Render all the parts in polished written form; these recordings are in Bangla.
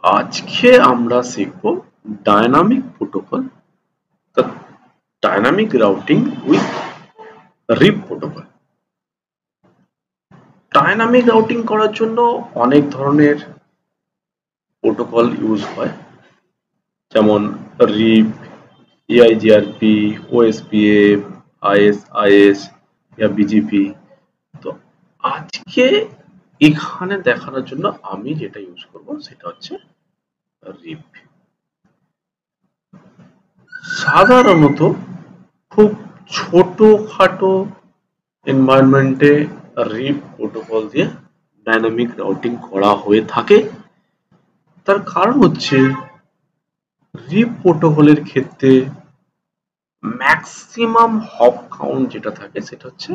আজকে আমরা শিখব dynamic protocol, the dynamic routing with RIP protocol. Dynamic routing করার জন্য অনেক ধরনের প্রোটোকল ইউজ হয়, যেমন RIP, EIGRP, OSPF, ISIS বা BGP। তো আজকে এখানে দেখানোর জন্য আমি যেটা ইউজ করব সেটা হচ্ছে RIP। সাধারণত খুব ছোটখাটো এনভায়রনমেন্টে RIP প্রোটোকল দিয়ে ডাইনামিক রাউটিং করা হয়ে থাকে। তার কারণ হচ্ছে RIP প্রোটোকলের ক্ষেত্রে ম্যাক্সিমাম হপ কাউন্ট যেটা থাকে সেটা হচ্ছে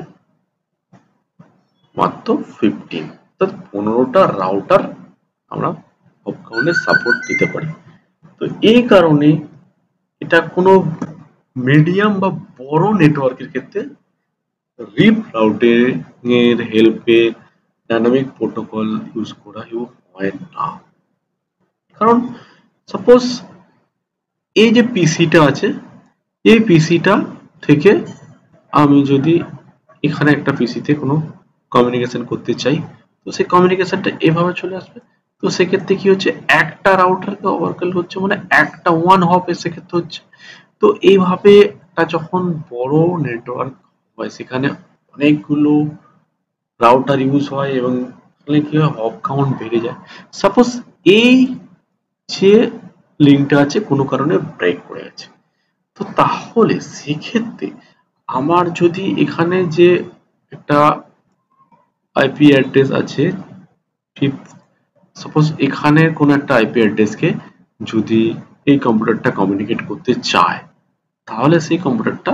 মাত্র 15, অর্থাৎ 15টা রাউটার আমরা হপ কাউন্টের সাপোর্ট দিতে পারি। তো এই কারণে এটা কোনো মিডিয়াম বা বড় নেটওয়ার্কের ক্ষেত্রে RIP রাউটিং এর হেল্পে ডাইনামিক প্রোটোকল ইউজ করা হয় না। কারণ সাপোজ এই যে পিসিটা আছে, এই পিসিটা থেকে আমি যদি এখানে একটা পিসিতে কোনো কমিউনিকেশন করতে চাই, তো সেই কমিউনিকেশনটা এভাবে চলে আসবে। তো সেক্ষেত্রে কি হচ্ছে, একটা রাউটারকে ওভারকিল হচ্ছে, মানে একটা ওয়ান হপ সেক্ষেত্রে হচ্ছে। তো এইভাবে যখন বড় নেটওয়ার্ক হয় সেখানে অনেকগুলো রাউটার ইউজ হয় এবং কি হয়, হপ কাউন্ট বেড়ে যায়। সাপোজ এই যে লিঙ্কটা আছে কোনো কারণে ব্রেক করে গেছে, তো তাহলে সেক্ষেত্রে আমার যদি এখানে যে একটা আইপি অ্যাড্রেস আছে, সাপোজ এখানে কোনো একটা আইপি অ্যাড্রেসকে যদি এই কম্পিউটারটা কমিউনিকেট করতে চায়, তাহলে সেই কম্পিউটারটা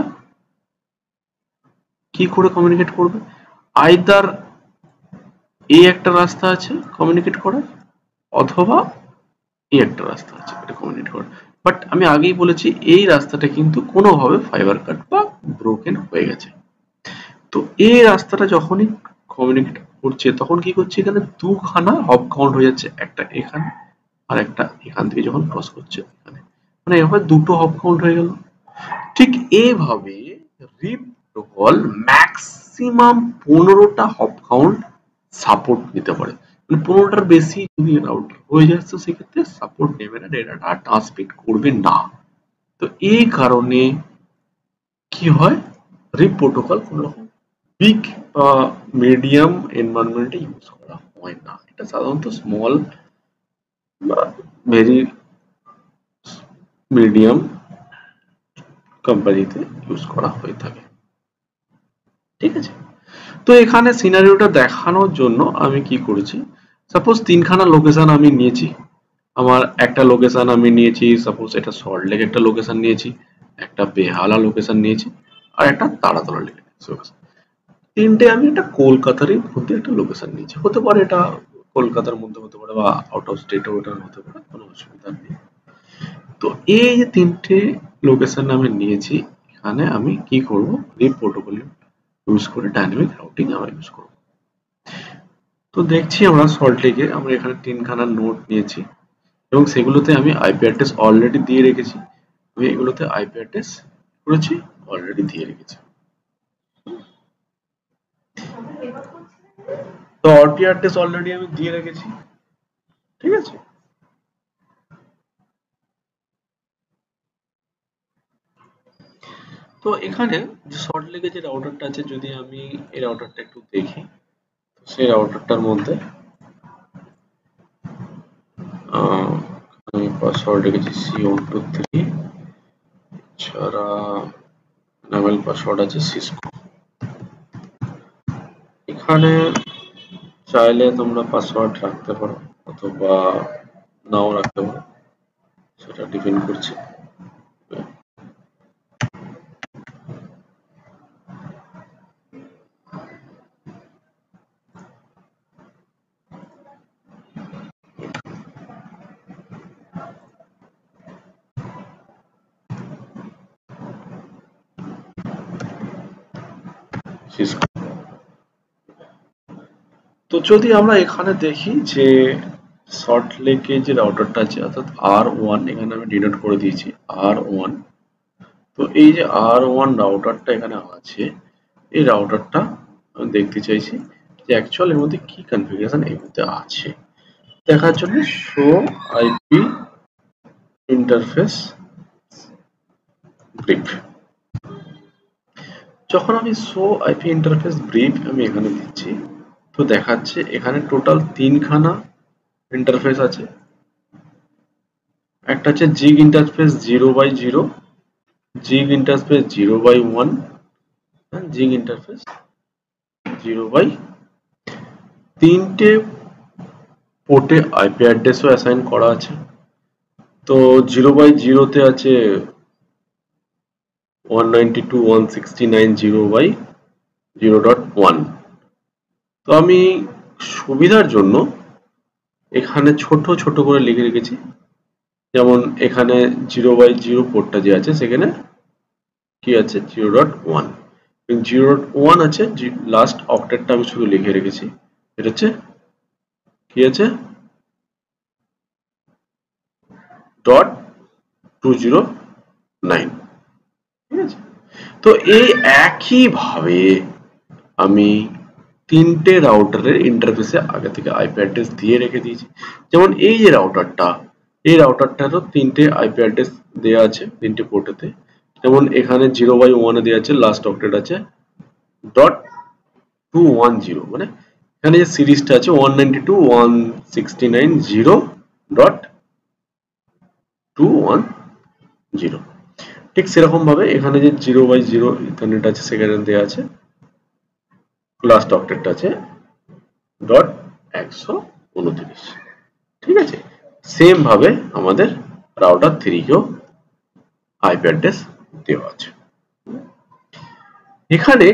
কি করে কমিউনিকেট করবে? আইদার এই একটা রাস্তা আছে কমিউনিকেট করার, অথবা এই একটা রাস্তা আছে এটা কমিউনিকেট করার। বাট আমি আগেই বলেছি এই রাস্তাটা কিন্তু কোনোভাবে ফাইবার কাট বা ব্রোকেন হয়ে গেছে। তো এই রাস্তাটা যখনই কমিউনিকেট করছে তখন কি করছে, এখানে দুখানা হপ কাউন্ট হয়ে যাচ্ছে, একটা এখানে আর একটা এখান থেকে যখন ক্রস করছে এখানে, মানে এভাবে দুটো হপ কাউন্ট হয়ে গেল। ঠিক এইভাবে RIP প্রোটোকল ম্যাক্সিমাম 15টা হপ কাউন্ট সাপোর্ট নিতে পারে। মানে 15টার বেশি যদি রাউটার হয়ে যায় তো সেক্ষেত্রে সাপোর্ট নেবে না, ডেটাটা ট্রান্সমিট করবে না। তো এই কারণে কি হয়, RIP প্রোটোকল কোন রকম বিগ বা মিডিয়াম এনভায়রনমেন্টে ইউজ করা হয় না। এটা সাধারণত স্মল বা ভেরি মিডিয়াম কোম্পানিতে ইউজ করা হয়ে থাকে। ঠিক আছে, তো এখানে সিনারিওটা দেখানোর জন্য আমি কি করেছি, সাপোজ তিনখানা লোকেশন আমি নিয়েছি। আমার একটা লোকেশন আমি নিয়েছি, সাপোজ এটা সল্টলেক একটা লোকেশন নিয়েছি, একটা বেহালা লোকেশন নিয়েছি, আর একটা তারাতলা লোকেশন। তিনটে আমি একটা কলকাতারই মধ্যে একটা লোকেশন নিয়েছি। হতে পারে এটা কলকাতার মধ্যে হতে পারে বা আউট অফ স্টেটও এটা হতে পারে, কোনো অসুবিধা নেই। তো এই যে তিনটে লোকেশন আমি নিয়েছি, এখানে আমি কি করব, RIP প্রোটোকল ইউজ করে ডাইনামিক রাউটিং আমরা ইউজ করব। তো দেখছি আমরা সল্টলেকে আমরা এখানে তিনখানা নোড নিয়েছি এবং সেগুলোতে আমি আইপি অ্যাড্রেস অলরেডি দিয়ে রেখেছি। আমি এগুলোতে আইপি অ্যাড্রেস করেছি, অলরেডি দিয়ে রেখেছি। তো আইপি অ্যাড্রেস অলরেডি আমি দিয়ে রেখেছি, ঠিক আছে। তো এখানে যে সল্টলেকে যে রাউটারটা আছে, যদি আমি এই রাউটারটা একটু দেখি, তো সেই রাউটারটার মধ্যে আমি পাসওয়ার্ড রেখেছি C123, ছাড়া নামেল পাসওয়ার্ড আছে সিসকো। এখানে চাইলে তোমরা পাসওয়ার্ড রাখতে পারো অথবা নাও রাখতে পারো, সেটা ডিপেন্ড করছে। তো যদি আমরা এখানে দেখি যে সল্ট লেকে যে রাউটারটা আছে অর্থাৎ R1, এখানে আমি ডিনোট করে দিয়েছি R1। তো এই যে R1 রাউটারটা এখানে আছে, এই রাউটারটা আমি দেখতে চাইছি যে অ্যাকচুয়াল এর মধ্যে কি কনফিগারেশন এর মধ্যে আছে দেখার জন্য শো আইপি ইন্টারফেস ব্রিফ। যখন আমি শো আইপি ইন্টারফেস ব্রিফ আমি এখানে দিচ্ছি, তো দেখাচ্ছে এখানে টোটাল 3খানা ইন্টারফেস আছে। একটা হচ্ছে gig interface 0/0, gig interface 0/1, gig interface 0/, তিনটে পোর্টে আইপি অ্যাড্রেসও অ্যাসাইন করা আছে। তো 0/0 তে আছে 192.169.0/0.1। তো আমি সুবিধার জন্য এখানে ছোট ছোট করে লিখে রেখেছি, যেমন এখানে 0/0 পোর্টটা যে আছে সেখানে কি আছে 0.1, 0.1 আছে, লাস্ট অক্টেটটা আমি শুধু লিখে রেখেছি, এটা হচ্ছে কি আছে .209। ঠিক আছে, তো এই একই ভাবে আমি তিনটে রাউটারের ইন্টারফেসে আগে থেকে আইপি অ্যাড্রেস দিয়ে রেখে দিয়েছি। যেমন এই যে রাউটারটা, এই রাউটারটারও তিনটে আইপি অ্যাড্রেস দেওয়া আছে তিনটে পোর্টেতে। যেমন এখানে 0/1 এ দেওয়া আছে, লাস্ট অক্টেট আছে .210, মানে এখানে যে সিরিজটা আছে 192.169.0.210। ঠিক সেরকম ভাবে এখানে যে 0/0 ইথারনেট আছে সেখানে দেওয়া আছে, লাস্ট অক্টেটটা আছে .129। ঠিক আছে, সেম ভাবে আমাদের রাউটার 3 কেও আইপি অ্যাড্রেস দেওয়া আছে। এখানে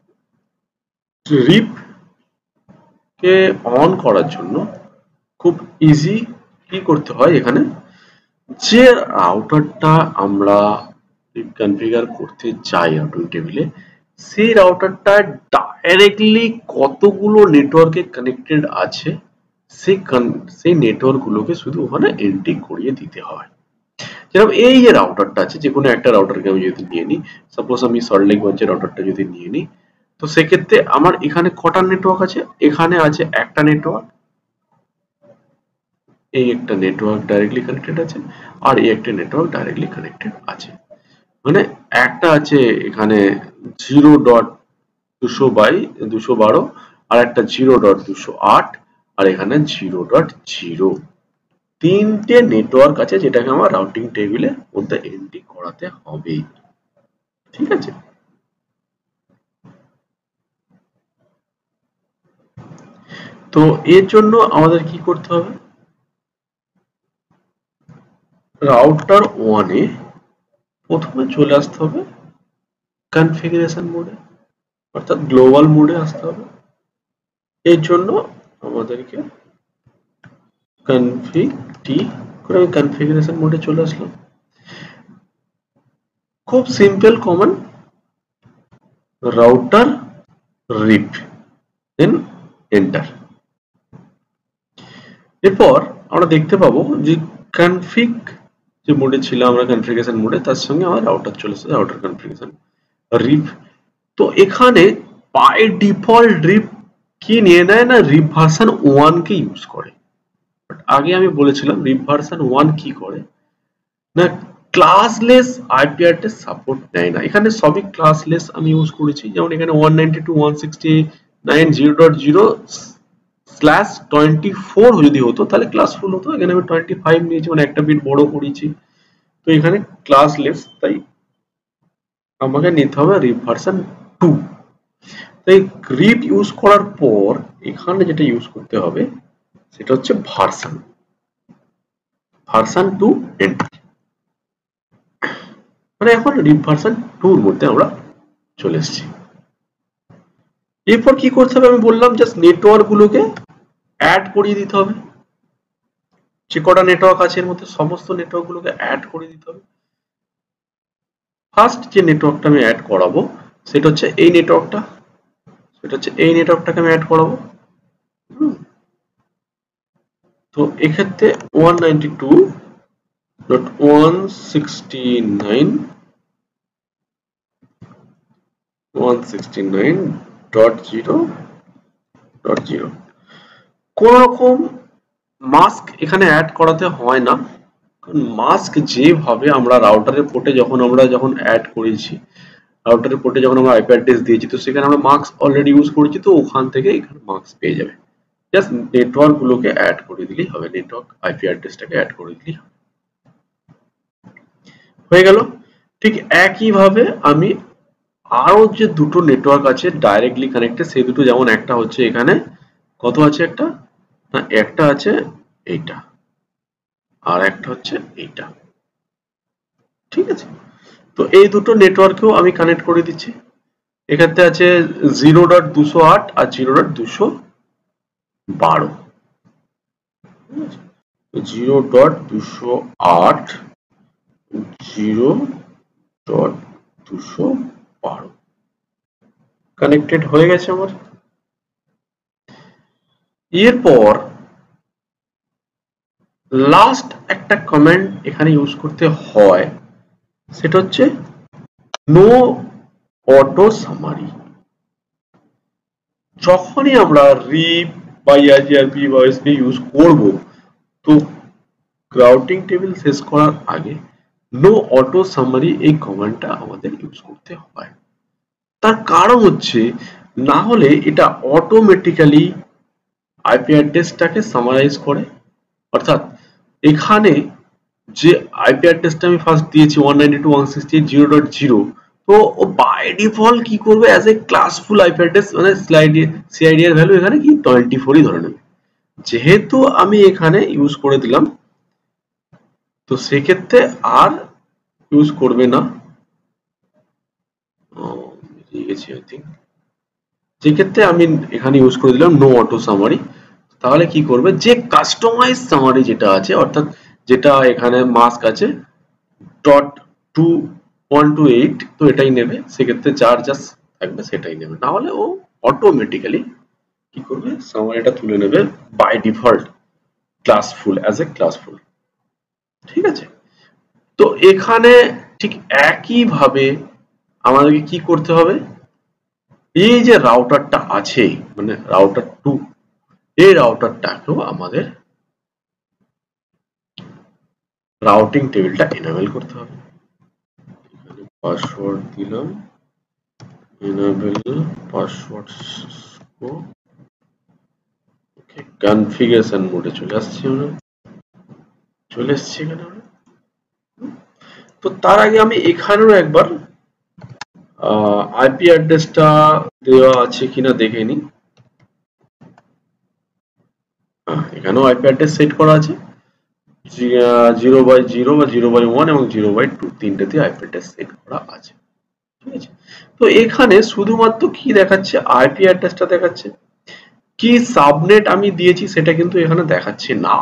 রিপ কে অন করার জন্য খুব ইজি কি করতে হয়, এখানে যে রাউটারটা আমরা কনফিগার করতে চাই রাউটিং টেবিলে, সেই রাউটারটা ডাইরেক্টলি কতগুলো নেটওয়ার্কে কানেক্টেড আছে সেই নেটওয়ার্ক গুলোকে শুধু ওখানে এন্ট্রি করিয়ে দিতে হয়। যেরকম এই যে রাউটারটা আছে, যে কোনো একটা রাউটারকে আমি যদি নিয়ে নিই, সাপোজ আমি সল্টলেক ব্রাঞ্চের রাউটারটা যদি নিয়ে নিই, তো সেক্ষেত্রে আমার এখানে কটা নেটওয়ার্ক আছে, এখানে আছে একটা নেটওয়ার্ক, এই একটা নেটওয়ার্ক ডাইরেক্টলি কানেক্টেড আছে, আর এই একটা নেটওয়ার্ক ডাইরেক্টলি কানেক্টেড আছে। মানে একটা আছে এখানে 0.200/212, আর একটা 0.208, আর এখানে 0.0। তিনটে নেটওয়ার্ক আছে যেটাকে আমার রাউটিং টেবিলের মধ্যে এন্ট্রি করাতে হবে। ঠিক আছে, তো এর জন্য আমাদের কি করতে হবে, রাউটার 1 এ প্রথমে চলে আসতে হবে কনফিগারেশন মোডে, অর্থাৎ গ্লোবাল মোডে আসতে হবে। এর জন্য আমাদেরকে কনফিগ টি করে আমি কনফিগারেশন মোডে চলে আসলাম। খুব simple command, router RIP, then enter. এরপর আমরা দেখতে পাবো যে কনফিগ যে মোডে ছিল আমরা কনফিগারেশন মোডে, তার সঙ্গে আমার রাউটার চলে এসেছে, রাউটার কনফিগারেশন রিপ। তো এখানে বাই ডিফল্ট রিপ কি নিয়ে নেয় না, রিপ ভার্সন 1 কে ইউজ করে। বাট আগে আমি বলেছিলাম রিপ ভার্সন 1 কি করে না, ক্লাসলেস আইপি অ্যাড্রেস সাপোর্ট দেয় না। এখানে সবই ক্লাসলেস আমি ইউজ করেছি, যেমন এখানে 192.168.0.0/24 যদি হতো তাহলে ক্লাসফুল হতো, এখানে আমি 25 নিয়েছি, মানে একটা বিট বড় করেছি। তো এখানে ক্লাসলেস, তাই আমাকে নিতে হবে রিপ ভার্সন 2। তাই রিপ ইউজ করার পর এখানে যেটা ইউজ করতে হবে সেটা হচ্ছে ভার্সন 2 এন্টার। মানে এখন রিপ ভার্সন 2 এর মধ্যে আমরা চলে এসেছি। এরপর কি করতে হবে আমি বললাম, জাস্ট নেটওয়ার্ক গুলোকে অ্যাড করিয়ে দিতে হবে। যে কটা নেটওয়ার্ক আছে এর মধ্যে সমস্ত নেটওয়ার্ক গুলোকে অ্যাড করে দিতে হবে। ফার্স্ট যে নেটওয়ার্কটা আমি অ্যাড করাবো সেটা হচ্ছে এই নেটওয়ার্কটা, সেটা হচ্ছে এই নেটওয়ার্কটাকে আমি অ্যাড করাবো। তো এক্ষেত্রে 192.169.0.0 কোন রকম মাস্ক এখানে অ্যাড করাতে হয় না, কারণ মাস্ক যেভাবে আমরা রাউটারের পোর্টে যখন অ্যাড করেছি, রাউটারের পোর্টে যখন আমরা আইপি অ্যাড্রেস দিয়েছি, তো সেখানে আমরা মাস্ক অলরেডি ইউজ করেছি, তো ওখান থেকে এখানে মাস্ক পেয়ে যাবে। জাস্ট নেটওয়ার্ক গুলোকে অ্যাড করে দিলেই হবে, নেটওয়ার্ক আইপি অ্যাড্রেসটাকে অ্যাড করে দিলেই হবে। হয়ে গেল। ঠিক একইভাবে আমি আরো যে দুটো নেটওয়ার্ক আছে ডাইরেক্টলি কানেক্টেড, সেই দুটো, যেমন একটা হচ্ছে এখানে কত আছে, একটা না একটা আছে এইটা, আর একটা হচ্ছে এইটা, ঠিক আছে। তো এই দুটো নেটওয়ার্কেও আমি কানেক্ট করে দিচ্ছি। এক্ষেত্রে আছে 0.208 আর 0.212, 0.208 0.212 কানেক্টেড হয়ে গেছে আমার। এরপর লাস্ট একটা কমান্ড এখানে ইউজ করতে হয়, সেটা হচ্ছে নো অটো সামারি। যখনই আমরা রিপ বা ইআরপি বা ওএসপি ইউজ করব, তো রাউটিং টেবিল শেষ করার আগে নো অটো সামারি এই কমান্ডটা আমাদের ইউজ করতে হয়। তার কারণ হচ্ছে, না হলে এটা অটোমেটিক্যালি আইপি অ্যাড্রেসটাকে সামারাইজ করে। অর্থাৎ এখানে যে আইপি অ্যাড্রেসটা আমি ফার্স্ট দিয়েছি 192.168.0.0, তো ও বাই ডিফল্ট কি করবে, as a classful IP address মানে সিআইডি এর ভ্যালু এখানে কি 24ই ধরে নেবে। যেহেতু আমি এখানে ইউজ করে দিলাম, তো সেক্ষেত্রে আর ইউজ করবে না। যে ক্ষেত্রে আমি এখানে ইউজ করে দিলাম নো অটো সামারি, তাহলে কি করবে, যে কাস্টমাইজ সামারি যেটা আছে, অর্থাৎ যেটা এখানে মাস্ক আছে .128, তো এটাই নেবে। সেক্ষেত্রে যার জাস্ট থাকবে সেটাই নেবে, না হলে ও অটোমেটিক্যালি কি করবে, সামারিটা তুলে নেবে by default classful, as a classful, ঠিক আছে। তো এখানে ঠিক একই ভাবে আমাদেরকে কি করতে হবে, এই যে রাউটারটা আছে মানে রাউটার 2, এই রাউটারটাকেও আমাদের রাউটিং টেবিলটা এনেবল করতে হবে। এখানে পাসওয়ার্ড দিলাম, এনেবল পাসওয়ার্ড, ওকে, কনফিগারেশন মোডে চলে আসছি আমরা, চলে এসেছি এখানে আমরা। তো তার আগে আমি এখানেও একবার আইপি অ্যাড্রেসটা দেওয়া আছে কিনা দেখে নিই। এখানেও আইপি অ্যাড্রেস সেট করা আছে, 0/0 বা 0/1 এবং 0/2 তিনটেতে আইপি অ্যাড্রেস সেট করা আছে, ঠিক আছে। তো এখানে শুধুমাত্র কি দেখাচ্ছে, আইপি অ্যাড্রেসটা দেখাচ্ছে, কি সাবনেট আমি দিয়েছি সেটা কিন্তু এখানে দেখাচ্ছে না।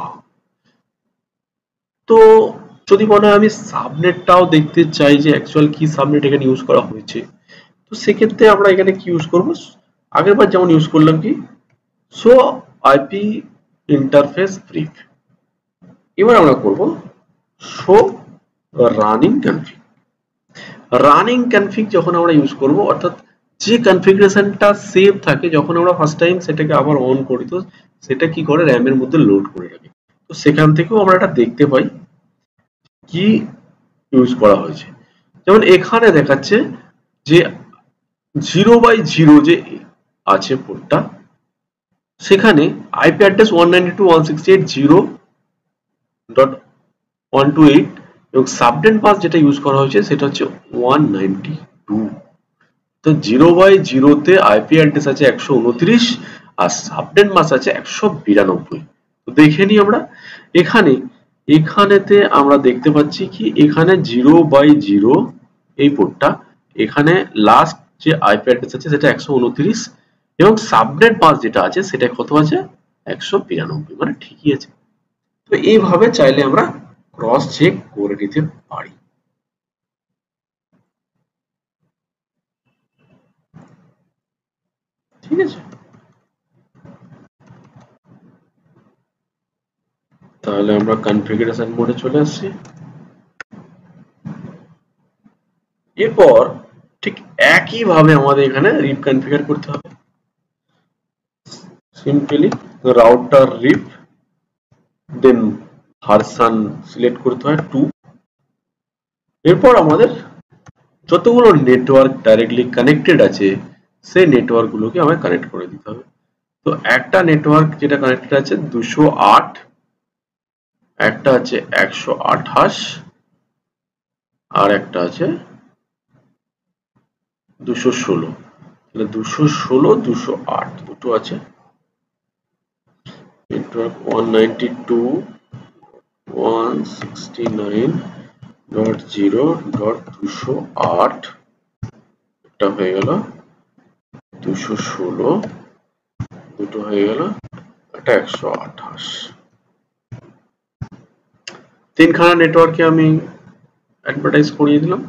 তো যদি মনে হয় আমি সাবনেটটাও দেখতে চাই যে অ্যাকচুয়াল কি সাবনেট এখানে ইউজ করা হয়েছে, তো সেক্ষেত্রে আমরা এখানে কি ইউজ করব, আগের বার যেমন ইউজ করলাম কি, শো আইপি ইন্টারফেস ব্রিফ। এবার আমরা করব show running config. Running config যখন আমরা ইউজ করব, অর্থাৎ যে কনফিগারেশনটা সেভ থাকে, যখন আমরা ফার্স্ট টাইম সেটাকে আবার অন করি, তো সেটা কি করে র্যামের মধ্যে লোড করে রাখে, তো সেখান থেকেও আমরা এটা দেখতে পাই কি ইউজ করা হয়েছে। যেমন এখানে দেখাচ্ছে যে 0/0 যে আছে পোর্টটা, সেখানে আইপি অ্যাড্রেস 192.168.0.128 এবং সাবনেট মাস্ক যেটা ইউজ করা হয়েছে সেটা হচ্ছে 192। তো 0/0 তে আইপি অ্যাড্রেস আছে 129 আর সাবনেট মাস্ক আছে 192। তো দেখে নিই আমরা এখানে, এখানেতে আমরা দেখতে পাচ্ছি কি, এখানে 0/0 এই পোর্টটা, এখানে লাস্ট যে আইপি অ্যাড্রেস আছে সেটা 129 এবং সাবনেট মাস্ক যেটা আছে সেটা কত আছে, 192, মানে ঠিকই আছে। তো এইভাবে চাইলে আমরা ক্রস চেক করে নিতে পারি, ঠিক আছে। তাহলে আমরা কনফিগারেশন মোডে চলে আসছি। এরপর ঠিক একই ভাবে আমাদের এখানে রিপ কনফিগার করতে হবে। Simply router RIP, then version select করতে হয় 2। এরপর আমাদের যতগুলো নেটওয়ার্ক ডাইরেক্টলি কানেক্টেড আছে সেই নেটওয়ার্ক গুলোকে আমায় কানেক্ট করে দিতে হবে। তো একটা নেটওয়ার্ক যেটা কানেক্টেড আছে 208, একটা আছে 128, আর একটা আছে 216। তাহলে 216, 208 দুটো আছে। নেটওয়ার্ক 192.169.0.208 একটা হয়ে গেল, 216 দুটো হয়ে গেল, একটা 128। তিনখানা নেটওয়ার্কে আমি অ্যাডভার্টাইজ করিয়ে দিলাম,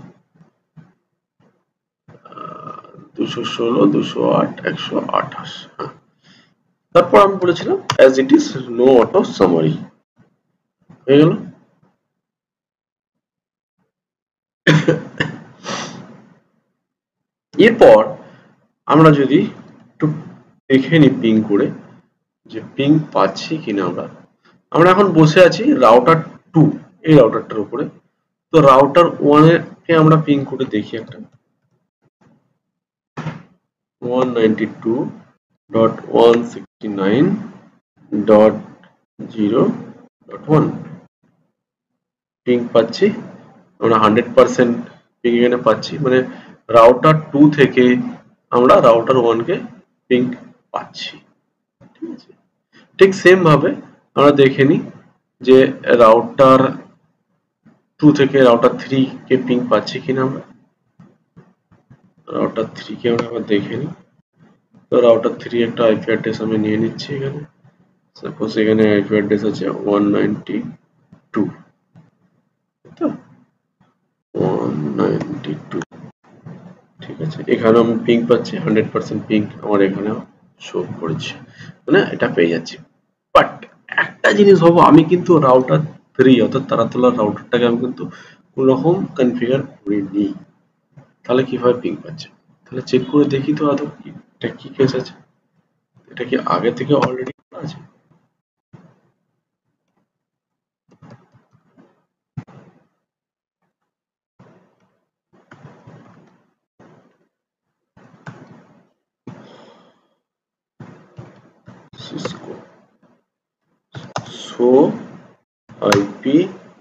216, 208, 128। তারপর আমি বলেছিলাম as it is no auto summary হয়ে গেল। এরপর আমরা যদি একটু দেখে নিই পিং করে যে পিং পাচ্ছি কিনা। আমরা এখন বসে আছি রাউটার 2 এই রাউটারটার উপরে। তো রাউটার 1 কে আমরা পিং করে দেখি একটা 192.169.0.1 পিং পাচ্ছি আমরা, 100% পিং এখানে পাচ্ছি, মানে রাউটার 2 থেকে আমরা রাউটার 1 কে পিং পাচ্ছি। ঠিক আছে, ঠিক সেম ভাবে আমরা দেখে নিই যে রাউটার 2 থেকে রাউটার 3 কে পিং পাচ্ছি কিনা। আমরা রাউটার 3 কে আমরা দেখে নিই। তো রাউটার 3 একটা আইপি অ্যাড্রেস আমি নিয়ে নিচ্ছি এখানে। সাপোজ এখানে আইপি অ্যাড্রেস আছে 192, তো 192। ঠিক আছে, এখানে আমি পিং পাচ্ছি, 100% পিং আমার এখানে শো করেছে, মানে এটা পেয়ে যাচ্ছি। বাট একটা জিনিস ভাবো, আমি কিন্তু রাউটার 3 অর্থাৎ তারাতলার রাউটারটাকে আমি কিন্তু কোন রকম কনফিগার করিনি। তাহলে কিভাবে পিং পাচ্ছে? তাহলে চেক করে দেখি তো আদৌ এটা কি কেস আছে, এটা কি আগে থেকে অলরেডি করা আছে। Cisco show IP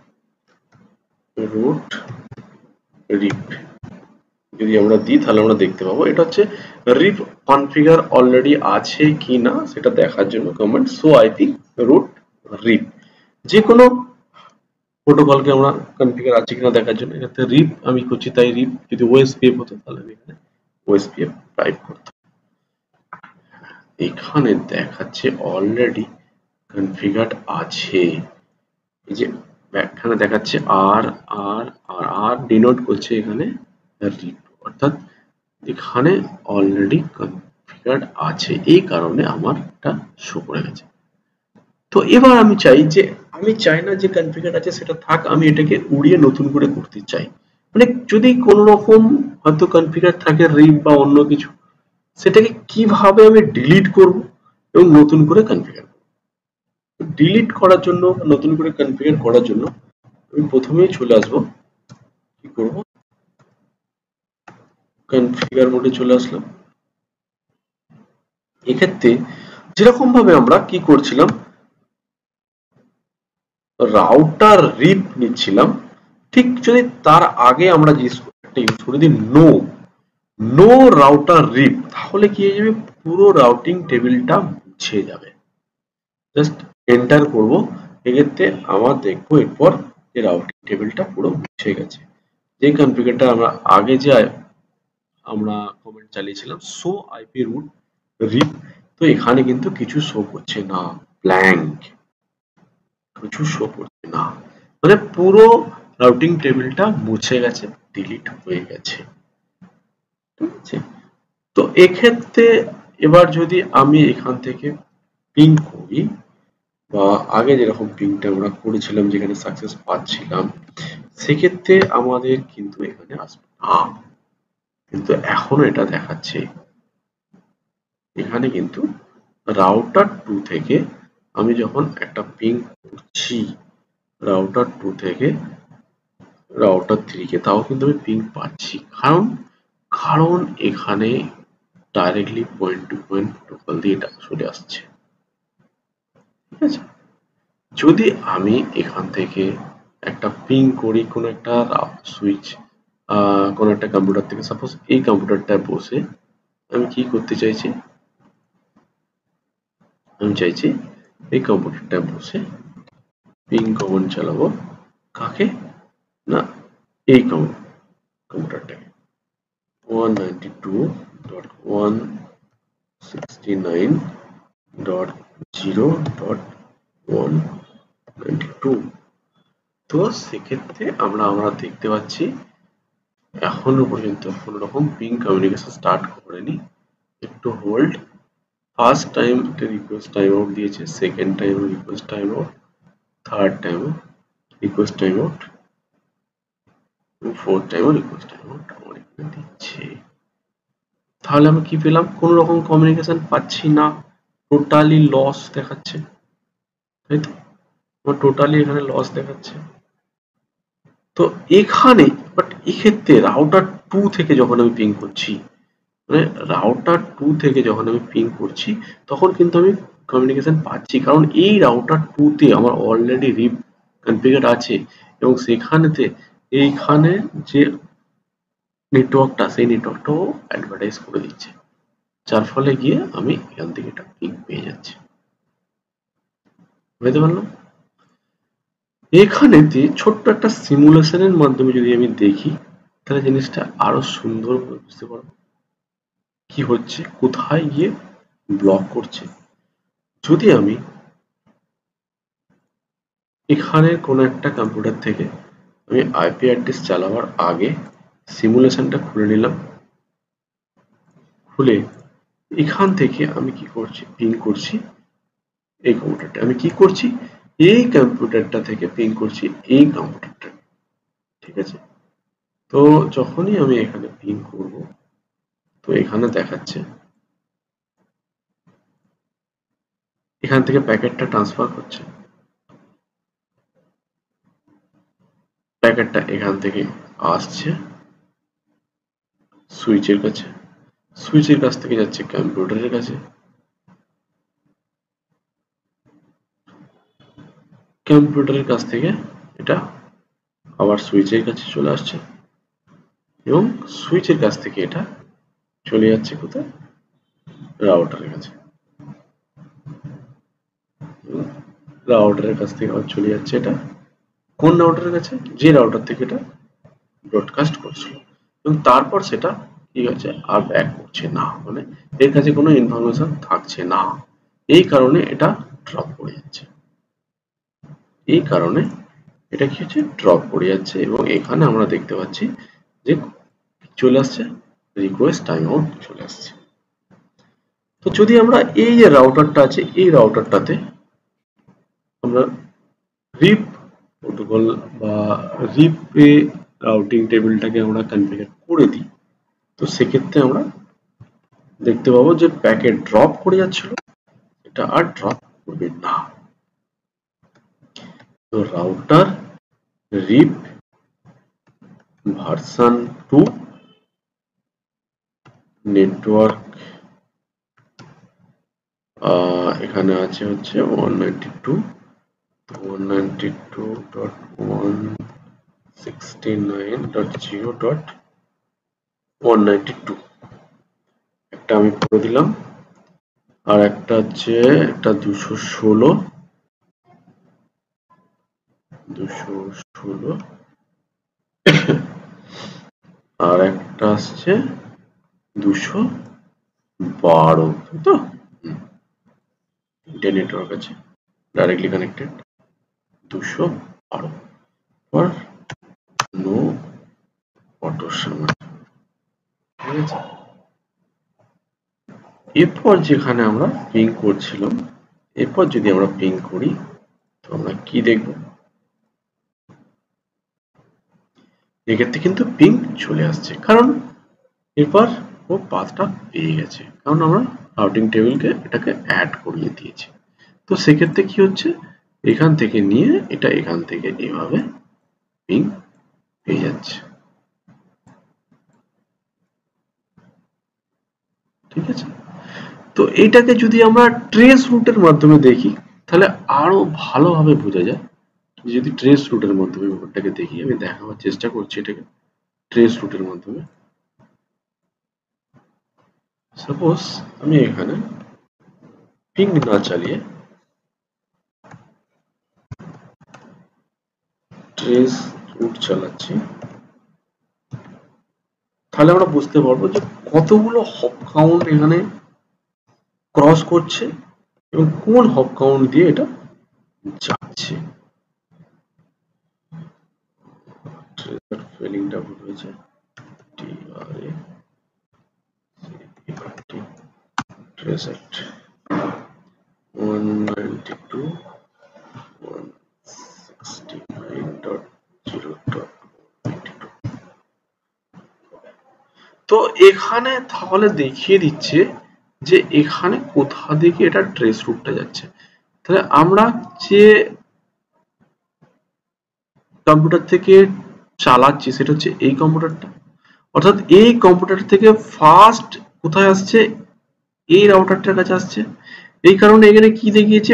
route RIP যদি আমরা দিই তাহলে আমরা দেখতে পাবো এটা হচ্ছে রিপ কনফিগার অলরেডি আছে কিনা সেটা দেখার জন্য command show IP route RIP. যে কোনো প্রোটোকলকে আমরা কনফিগার আছে কিনা দেখার জন্য এখানে রিপ আমি করছি, তাই রিপ যদি ওএসপিএফ হতো তাহলে আমি এখানে ওএসপিএফ টাইপ করতাম। এখানে দেখাচ্ছে অলরেডি কনফিগার্ড আছে, এই যে এখানে দেখাচ্ছে আর আর আর আর ডিনোট করছে এখানে রিপ, অর্থাৎ এখানে অলরেডি কনফিগার্ড আছে, এই কারণে আমার এটা শো করে গেছে। তো এবার আমি চাই না যে কনফিগার আছে সেটা থাক, আমি এটাকে উড়িয়ে নতুন করে করতে চাই। মানে যদি কোনো রকম হয়তো কনফিগার থাকে রিপ বা অন্য কিছু, সেটাকে কিভাবে আমি ডিলিট করব এবং নতুন করে কনফিগার করব। ডিলিট করার জন্য, নতুন করে কনফিগার করার জন্য আমি প্রথমেই চলে আসব, কি করব, কনফিগার মোডে চলে আসলাম। এক্ষেত্রে যেরকম ভাবে আমরা কি করছিলাম, রাউটার রিপ নিচ্ছিলাম, ঠিক যদি তার আগে আমরা যে একটা ইউজ করে দিই নো রাউটার রিপ, তাহলে কি হয়ে যাবে, পুরো রাউটিং টেবিলটা মুছে যাবে। জাস্ট এন্টার করব, এক্ষেত্রে আমরা দেখবো এরপর যে রাউটিং টেবিলটা পুরো মুছে গেছে। যে কনফিগারটা আমরা আগে যে আমরা কমেন্ট চালিয়েছিলাম শো আইপি রুট রিপ, তো এখানে কিন্তু কিছু শো করছে না, ব্ল্যাঙ্ক, কিছু শো করছে না, মানে পুরো রাউটিং টেবিলটা মুছে গেছে, ডিলিট হয়ে গেছে। ঠিক আছে, তো এক্ষেত্রে এবার যদি আমি এখান থেকে পিং করি, বা আগে যেরকম পিংটা আমরা করেছিলাম যেখানে সাকসেস পাচ্ছিলাম, সেক্ষেত্রে আমাদের কিন্তু এখানে আসবে না। কিন্তু এখন এটা দেখাচ্ছে এখানে কিন্তু রাউটার 2 থেকে আমি যখন একটা পিং করছি রাউটার 2 থেকে রাউটার 3 কে, তাও কিন্তু আমি পিং পাচ্ছি। কারণ এখানে directly point to point protocol দিয়ে এটা চলে আসছে। ঠিক আছে, যদি আমি এখান থেকে একটা পিং করি কোনো একটা সুইচ কোনো একটা কম্পিউটার থেকে, সাপোজ এই কম্পিউটারটায় বসে আমি কি করতে চাইছি, আমি চাইছি এই কম্পিউটারটায় বসে পিং কমান্ড চালাবো। কাকে? না, এই কম্পিউটারটাকে 192.169.0.192। তো সেক্ষেত্রে আমরা দেখতে পাচ্ছি এখনো পর্যন্ত কোনো রকম পিং কমিউনিকেশন স্টার্ট করেনি। একটু hold. First time request time out দিয়েছে, second time request time out, third time request time out, fourth time request time out আমার এখানে দিচ্ছে। তাহলে আমি কি পেলাম? কোনো রকম কমিউনিকেশন পাচ্ছি না, টোটালি লস দেখাচ্ছে, তাই তো? আমার টোটালি এখানে লস দেখাচ্ছে। তো এখানে বাট এক্ষেত্রে রাউটার 2 থেকে যখন আমি পিং করছি, মানে রাউটার 2 থেকে যখন আমি পিং করছি, তখন কিন্তু আমি কমিউনিকেশন পাচ্ছি, কারণ এই রাউটার 2 তে আমার অলরেডি রিপ কনফিগার আছে এবং সেখানেতে এইখানে যে নেটওয়ার্কটা, সেই নেটওয়ার্কটাও অ্যাডভার্টাইজ করে দিচ্ছে, যার ফলে গিয়ে আমি এখান থেকে একটা পিং পেয়ে যাচ্ছি। বুঝতে পারলাম? এখানেতে ছোট্ট একটা সিমুলেশনের মাধ্যমে যদি আমি দেখি, তাহলে জিনিসটা আরো সুন্দর বুঝতে পারবো কি হচ্ছে, কোথায় গিয়ে ব্লক করছে। যদি আমি এখানে কোনো একটা কম্পিউটার থেকে আমি আইপি অ্যাড্রেস চালাবার আগে সিমুলেশনটা খুলে নিলাম, খুলে এখান থেকে আমি কি করছি, পিং করছি এই কম্পিউটারটা। আমি কি করছি, এই কম্পিউটারটা থেকে পিং করছি এই কম্পিউটারটা। ঠিক আছে, তো যখনই আমি এখানে পিং করব, তো এখানে দেখাচ্ছে এখান থেকে প্যাকেটটা ট্রান্সফার করছে, প্যাকেটটা এখান থেকে আসছে সুইচের কাছে, সুইচের কাছ থেকে যাচ্ছে কম্পিউটারের কাছে, কম্পিউটারের কাছ থেকে এটা আবার সুইচের কাছে চলে আসছে এবং সুইচের কাছ থেকে এটা চলে যাচ্ছে কোথায়, রাউটারের কাছে। রাউটারের কাছ থেকে আবার চলে যাচ্ছে এটা কোন রাউটারের কাছে, যে রাউটার থেকে এটা ব্রডকাস্ট করছিল, এবং তারপর সেটা কি হচ্ছে, আর ব্যাক করছে না, মানে এর কাছে কোনো ইনফরমেশন থাকছে না। এই কারণে এটা ড্রপ করে যাচ্ছে, এই কারণে এটা কি হচ্ছে, ড্রপ করে যাচ্ছে। এবং এখানে আমরা দেখতে পাচ্ছি যে চলে আসছে রিকোয়েস্ট টাইম আউট চলে আসছে। তো যদি আমরা এই যে রাউটারটা আছে, এই রাউটারটাতে আমরা রিপ প্রোটোকল বা রিপ রাউটিং টেবিলটাকে আমরা কনফিগার করে দিই, তো সেক্ষেত্রে আমরা দেখতে পাবো যে প্যাকেট ড্রপ করে যাচ্ছিল, এটা আর ড্রপ করবে না। তো রাউটার রিপ ভার্সন 2 নেটওয়ার্ক এখানে আছে হচ্ছে 192.169.0.192, একটা আমি করে দিলাম। আর একটা হচ্ছে একটা 216 আর একটা আসছে 212, তাই তো? তিনটে নেটওয়ার্ক আছে directly connected, 212 for no autosum. ঠিক আছে, এরপর যেখানে আমরা পিং করছিলাম এরপর যদি আমরা পিং করি তো আমরা কি দেখব, এক্ষেত্রে কিন্তু পিং চলে আসছে, কারণ এরপর ও পাথটা পেয়ে গেছে, কারণ আমরা রাউটিং টেবিলকে এটাকে অ্যাড করিয়ে দিয়েছি। তো সেক্ষেত্রে কি হচ্ছে, এখান থেকে নিয়ে এটা এখান থেকে এভাবে পিং পেয়ে যাচ্ছে। ঠিক আছে, তো এটাকে যদি আমরা ট্রেস রুটের মাধ্যমে দেখি তাহলে আরো ভালোভাবে বোঝা যায়। যদি ট্রেস রুটের মাধ্যমে ব্যাপারটাকে দেখি, আমি দেখাবার চেষ্টা করছি এটাকে ট্রেস রুটের মাধ্যমে। সাপোজ আমি এখানে পিং না চালিয়ে ট্রেস রুট চালাচ্ছি, তাহলে আমরা বুঝতে পারবো যে কতগুলো হপ কাউন্ট এখানে ক্রস করছে এবং কোন হপ কাউন্ট দিয়ে এটা যাচ্ছে। ট্রেসার ফেলিংটা ভুল হয়েছে, টিআরএ সিইআরটি ট্রেসার 192 169.0.82। তো এখানে তাহলে দেখিয়ে দিচ্ছে যে এখানে কোথা থেকে এটা ট্রেস রুটটা যাচ্ছে। তাহলে আমরা যে কম্পিউটার থেকে চালাচ্ছি সেটা হচ্ছে এই কম্পিউটারটা, অর্থাৎ এই কম্পিউটার থেকে ফার্স্ট কোথায় আসছে, এই রাউটারটার কাছে আসছে। এই কারণে এখানে কি দেখিয়েছে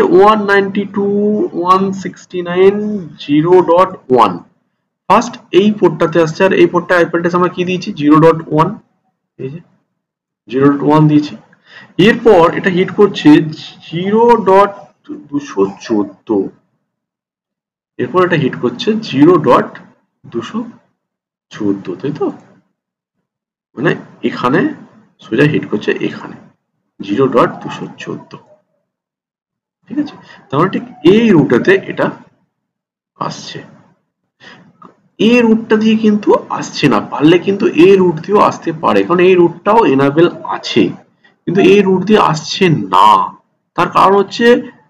192.169.0.1 ফার্স্ট এই পোর্টটাতে আসছে, আর এই পোর্টটা আইপি অ্যাড্রেস আমরা কি দিয়েছি 0.1, এই যে 0.1 দিয়েছি। এরপর এটা হিট করছে 0.214, এরপর এটা হিট করছে 0.214, তাই তো, মানে এখানে সোজা হিট করছে এখানে 0.214। ঠিক আছে, তাহলে ঠিক এই রুটেতে এটা আসছে। এই রুটটা দিয়ে কিন্তু আসছে না, পারলে কিন্তু এই রুট দিয়েও আসতে পারে, কারণ এই রুটটাও এনাবেল আছে, কিন্তু এই রুট দিয়ে আসছে না। তার কারণ হচ্ছে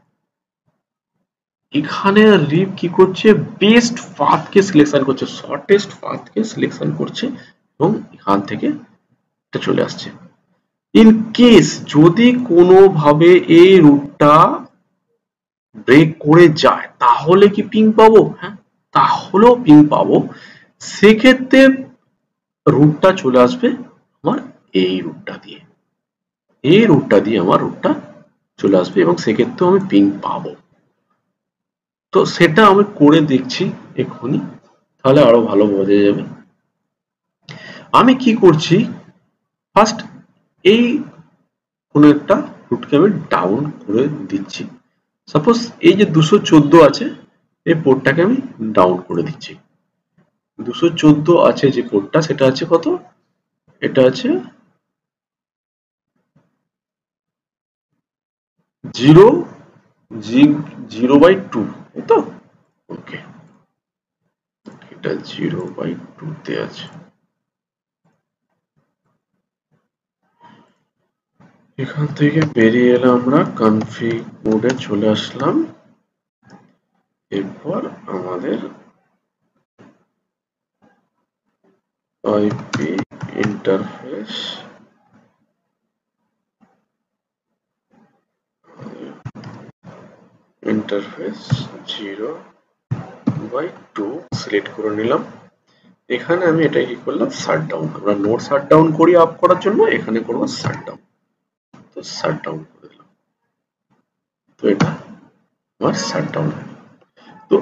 এখানে রিপ কি করছে, বেস্ট পাথকে সিলেকশন করছে, শর্টেস্ট পাথকে সিলেকশন করছে এবং এখান থেকে এটা চলে আসছে। ইন কেস যদি কোনোভাবে এই রুটটা ব্রেক করে যায় তাহলে কি পিং পাবো? হ্যাঁ, তাহলেও পিং পাবো। সেক্ষেত্রে রুটটা চলে আসবে আমার এই রুটটা দিয়ে, এই রুটটা দিয়ে আমার রুটটা চলে আসবে এবং সেক্ষেত্রেও আমি পিং পাবো। তো সেটা আমি করে দেখছি এক্ষুনি, তাহলে আরো ভালো বোঝা যাবে। আমি কি করছি, ফার্স্ট এই কোনো একটা রুটকে আমি ডাউন করে দিচ্ছি। সাপোজ এই যে 214 আছে এই পোর্টটাকে আমি ডাউন করে দিচ্ছি। 214 আছে যে পোর্টটা, সেটা আছে কত, এটা আছে 0/2, তাই তো, ওকে, এটা 0/2 তে আছে। এখান থেকে বেরিয়ে এলাম, আমরা কনফিগ মোডে চলে আসলাম। এরপর আমাদের আইপি ইন্টারফেস ইন্টারফেস 0/2 সিলেক্ট করে নিলাম। এখানে আমি এটা কি করলাম, শাটডাউন, আমরা নোড শাটডাউন করি আপ করার জন্য, এখানে করব শাটডাউন, তো শাটডাউন করে দিলাম। তো এটা আমার শাটডাউন। তো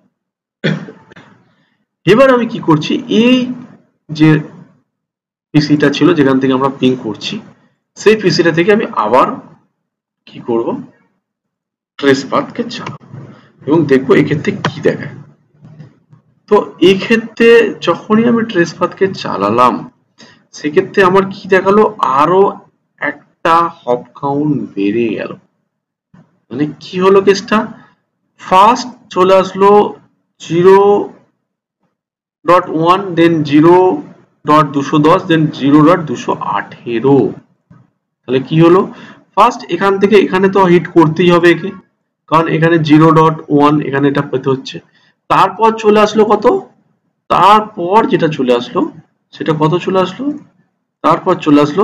এবার আমি কি করছি, এই যে পিসিটা ছিল যেখান থেকে আমরা পিং করছি সেই পিসিটা থেকে আমি আবার কি করব, ট্রেস পাথকে চালাবো এবং দেখবো এক্ষেত্রে কি দেখায়। তো এক্ষেত্রে যখনই আমি ট্রেস পাথকে চালালাম সেক্ষেত্রে আমার কি দেখালো, আরো একটা হপ কাউন্ট বেড়ে গেল। মানে কি হলো কেসটা, ফার্স্ট চলে আসলো 0.1, দেন 0.210, দেন 0.218। তাহলে কি হলো, ফার্স্ট এখান থেকে এখানে তো হিট করতেই হবে একে, কারণ এখানে 0.1 এখানে এটা পেতে হচ্ছে। তারপর চলে আসলো কত, তারপর যেটা চলে আসলো সেটা কত চলে আসলো, তারপর চলে আসলো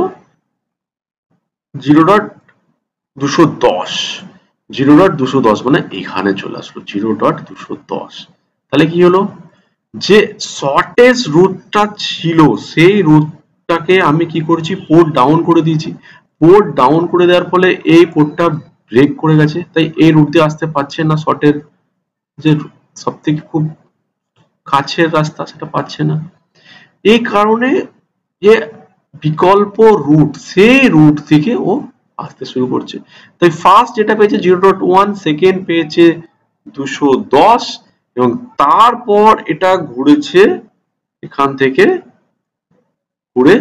0.210, 0.210 মানে এখানে চলে আসলো 0.210। তাহলে কি হলো, যে শর্টেজ রুটটা ছিল সেই রুটটাকে আমি কি করেছি, পোর্ট ডাউন করে দিয়েছি। পোর্ট ডাউন করে দেওয়ার ফলে এই পোর্টটা ব্রেক করে গেছে, তাই এই রুট দিয়ে আসতে পারছে না, শর্টের যে সব থেকে খুব কাছের রাস্তা সেটা পাচ্ছে না। এই কারণে যে বিকল্প রুট, সেই রুট থেকে ও আসতে শুরু করছে। তাই ফার্স্ট যেটা পেয়েছে 0.1, সেকেন্ড পেয়েছে 210, এবং তারপর এটা ঘুরেছে এখান থেকে ঘুরে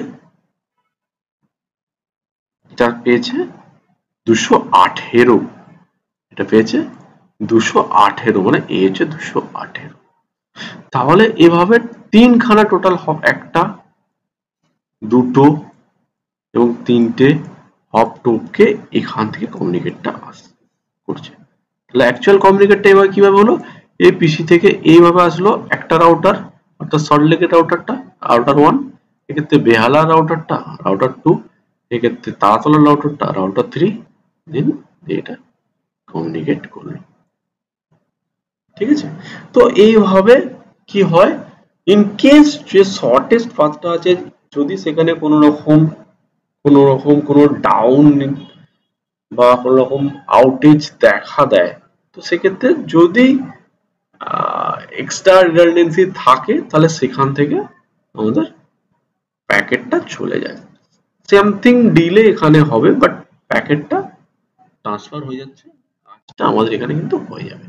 এটা পেয়েছে 218, এটা পেয়েছে 218, মানে এ হচ্ছে 218। তাহলে এভাবে তিনখানা টোটাল হপ, একটা, দুটো এবং তিনটে হপ টোপকে এখান থেকে কমিউনিকেটটা করছে। তাহলে অ্যাকচুয়াল কমিউনিকেটটা এবার কিভাবে হলো, এই পিসি থেকে এইভাবে আসলো একটা রাউটার, অর্থাৎ সল্টলেকের রাউটারটা, রাউটার 1, এক্ষেত্রে বেহালা রাউটারটা, রাউটার 2, এক্ষেত্রে তারাতলা রাউটারটা, রাউটার 3, দেন এটা কমিউনিকেট করলো। ঠিক আছে, তো এইভাবে কি হয়, ইন কেস যে শর্টেস্ট পাথটা আছে, যদি সেখানে কোনো রকম কোনো ডাউন বা কোনো রকম আউটেজ দেখা দেয়, তো সেক্ষেত্রে যদি এক্সট্রা রিডান্ডেন্সি থাকে তাহলে সেখান থেকে আমাদের প্যাকেটটা চলে যায়। সামথিং ডিলে এখানে হবে, বাট প্যাকেটটা ট্রান্সফার হয়ে যাচ্ছে, কাজটা আমাদের এখানে কিন্তু হয়ে যাবে।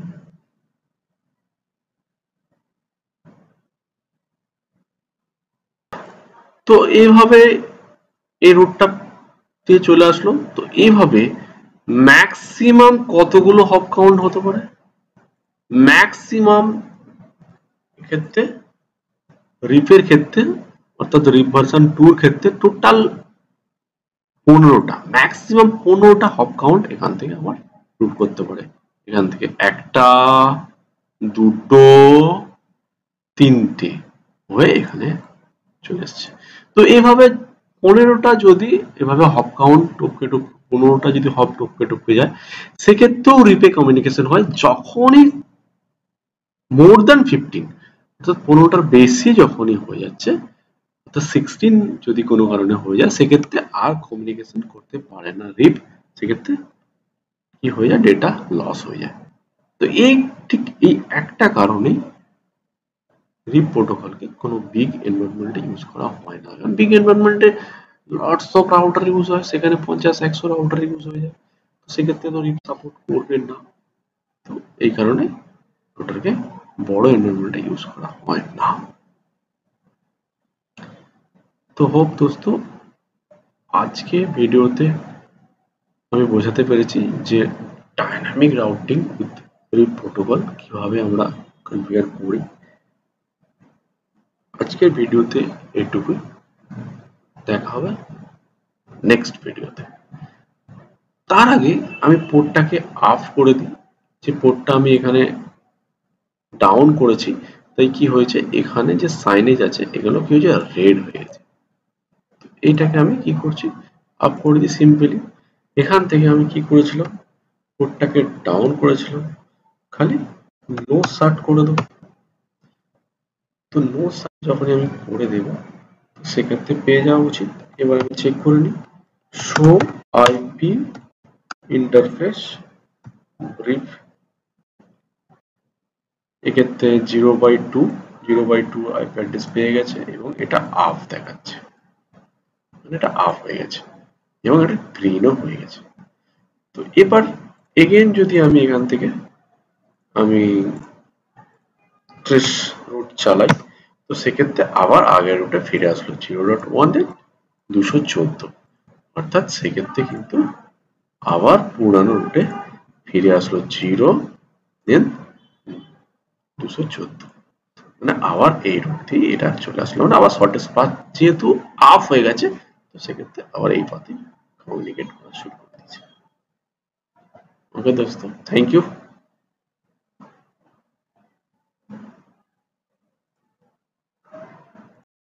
তো এইভাবে এই রুটটা দিয়ে চলে আসলো। তো এইভাবে ম্যাক্সিমাম কতগুলো হপ কাউন্ট হতে পারে, ম্যাক্সিমাম ক্ষেত্রে রিপের ক্ষেত্রে, অর্থাৎ রিপ ভার্সন 2 এর ক্ষেত্রে টোটাল 15টা, ম্যাক্সিমাম 15টা হপ কাউন্ট এখান থেকে আমার রুট করতে পারে। এখান থেকে একটা, দুটো, তিনটে হয়ে এখানে চলে এসছে। তো এইভাবে 15টা যদি এভাবে হপ কাউন্ট টপকে টপকে 15টা যদি হপ টপকে টপকে যায়, সেক্ষেত্রেও রিপে কমিউনিকেশন হয় যখনই মোর দ্যান 15, অর্থাৎ 15টার বেশি যখনই হয়ে যাচ্ছে, অর্থাৎ 16 যদি কোনো কারণে হয়ে যায়, সেক্ষেত্রে আর কমিউনিকেশন করতে পারে না রিপ, সেক্ষেত্রে কি হয়ে যায়, ডেটা লস হয়ে যায়। তো এই ঠিক এই একটা কারণেই রিপ প্রোটোকলকে কোনো বিগ এনভায়রনমেন্টে ইউজ করা হয় না। কারণ বিগ এনভায়রনমেন্টে লটস অফ রাউটার ইউজ হয়, সেখানে 50-100 রাউটার ইউজ হয়ে যায়, তো সেক্ষেত্রে তো রিপ সাপোর্ট করবেন না। তো এই কারণে ওটাকে বড় এনভায়রনমেন্টে ইউজ করা হয় না। তো হোপ দোস্ত, আজকে ভিডিওতে আমি বোঝাতে পেরেছি যে dynamic routing with RIP protocol কিভাবে আমরা কনফিগার করি। আজকের ভিডিওতে এইটুকুই, দেখা হবে নেক্সট ভিডিওতে। তার আগে আমি পোর্টটাকে অফ করে দিই, যে পোর্টটা আমি এখানে ডাউন করেছি, তাই কি হয়েছে, এখানে যে সাইনেজ আছে এগুলো কি হয়েছে, রেড হয়ে গেছে। এইটাকে আমি কি করছি, আপ করে দিই সিম্পলি। এখান থেকে আমি কি করেছিলাম, পোর্টটাকে ডাউন করেছিলাম, খালি নো শার্ট করে দেবো। তো নো শার্ট যখনই আমি করে দেব, সেক্ষেত্রে পেয়ে যাওয়া উচিত। এবার আমি চেক করে নিই, শো আইপি ইন্টারফেস ব্রিফ, এক্ষেত্রে 0/2 আইপি অ্যাড্রেস পেয়ে গেছে এবং এটা আপ দেখাচ্ছে, মানে এটা আপ হয়ে গেছে এবং এটা গ্রিনও হয়ে গেছে। তো এবার এগেন যদি আমি এখান থেকে আমি ট্রেস রুট চালাই, তো সেক্ষেত্রে আবার আগের রুটে ফিরে আসলো 0.1 এ 214, অর্থাৎ সেক্ষেত্রে কিন্তু আবার পুরানো রুটে ফিরে আসলো 0 দেন 214, মানে আবার এই রুট দিয়ে এটা চলে আসলো, মানে আবার শর্টেস্ট পাথ যেহেতু আপ হয়ে গেছে, তো সেক্ষেত্রে আবার এই পাথে কমিউনিকেট করা শুরু করে দিচ্ছে। ওকে দোস্ত, থ্যাংক ইউ।